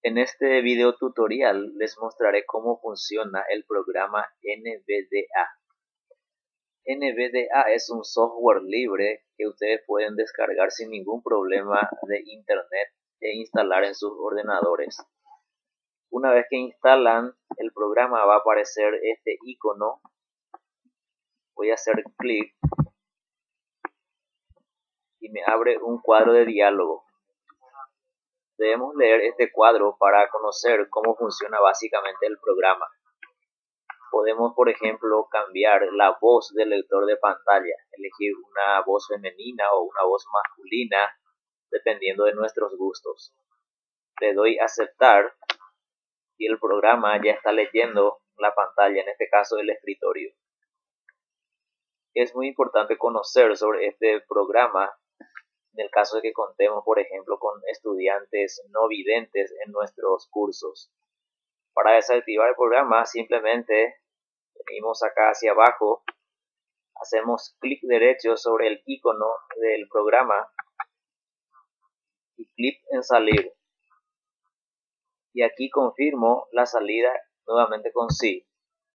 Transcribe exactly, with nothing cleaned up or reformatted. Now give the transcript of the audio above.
En este video tutorial les mostraré cómo funciona el programa N V D A. N V D A es un software libre que ustedes pueden descargar sin ningún problema de internet e instalar en sus ordenadores. Una vez que instalan el programa va a aparecer este icono. Voy a hacer clic y me abre un cuadro de diálogo. Debemos leer este cuadro para conocer cómo funciona básicamente el programa. Podemos, por ejemplo, cambiar la voz del lector de pantalla, elegir una voz femenina o una voz masculina, dependiendo de nuestros gustos. Le doy a aceptar y el programa ya está leyendo la pantalla, en este caso el escritorio. Es muy importante conocer sobre este programa en el caso de que contemos, por ejemplo, con estudiantes no videntes en nuestros cursos. Para desactivar el programa, simplemente venimos acá hacia abajo, hacemos clic derecho sobre el icono del programa y clic en salir. Y aquí confirmo la salida nuevamente con sí.